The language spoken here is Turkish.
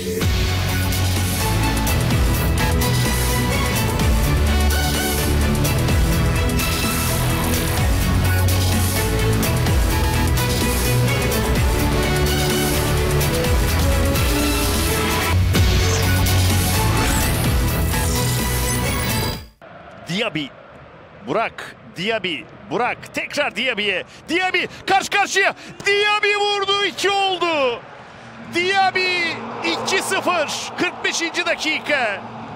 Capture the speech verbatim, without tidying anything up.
Diaby, Burak, Diaby, Burak tekrar Diaby'ye. Diaby karşı karşıya. Diaby vurdu, iki oldu. Diaby iki sıfır, kırk beşinci dakika.